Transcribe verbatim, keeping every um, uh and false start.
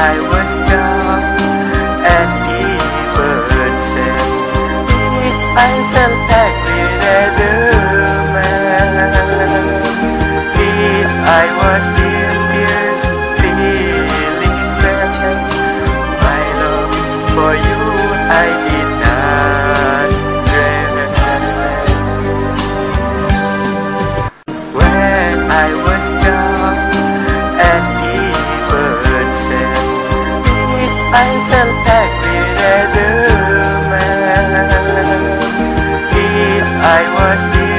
I was young and even sad, if I felt happy as a man, if I was in tears feeling bad, my love for you I did not dread. When I was young and even sad, if I felt happy as a man, if I was